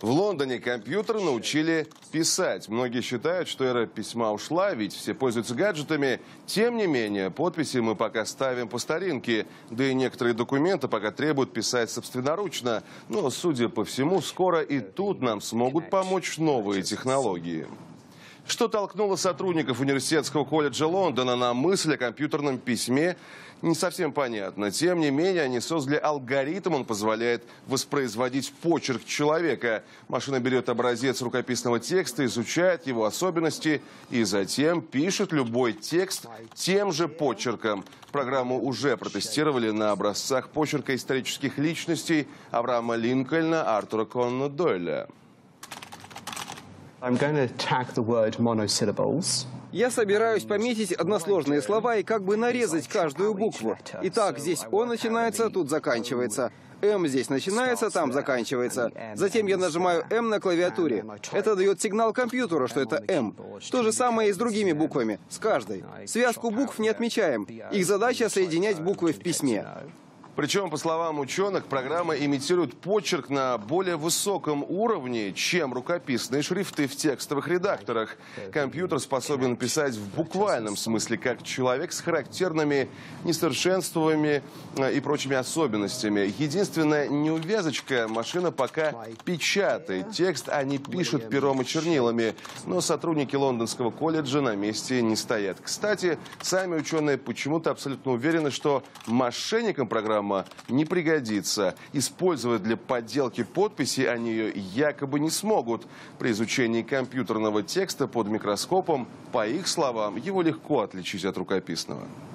В Лондоне компьютеры научили писать. Многие считают, что эра письма ушла, ведь все пользуются гаджетами. Тем не менее, подписи мы пока ставим по старинке. Да и некоторые документы пока требуют писать собственноручно. Но, судя по всему, скоро и тут нам смогут помочь новые технологии. Что толкнуло сотрудников университетского колледжа Лондона на мысль о компьютерном письме, не совсем понятно. Тем не менее, они создали алгоритм, он позволяет воспроизводить почерк человека. Машина берет образец рукописного текста, изучает его особенности и затем пишет любой текст тем же почерком. Программу уже протестировали на образцах почерка исторических личностей Авраама Линкольна, Артура Конана Дойля. Я собираюсь пометить односложные слова и как бы нарезать каждую букву. Итак, здесь «О» начинается, тут заканчивается. «М» здесь начинается, там заканчивается. Затем я нажимаю «М» на клавиатуре. Это дает сигнал компьютеру, что это «М». То же самое и с другими буквами, с каждой. Связку букв не отмечаем. Их задача — соединять буквы в письме. Причем, по словам ученых, программа имитирует почерк на более высоком уровне, чем рукописные шрифты в текстовых редакторах. Компьютер способен писать в буквальном смысле, как человек, с характерными несовершенствами и прочими особенностями. Единственная неувязочка — машина пока печатает текст, а не пишет пером и чернилами. Но сотрудники Лондонского колледжа на месте не стоят. Кстати, сами ученые почему-то абсолютно уверены, что мошенникам программа не пригодится. Использовать для подделки подписи они ее якобы не смогут. При изучении компьютерного текста под микроскопом, по их словам, его легко отличить от рукописного.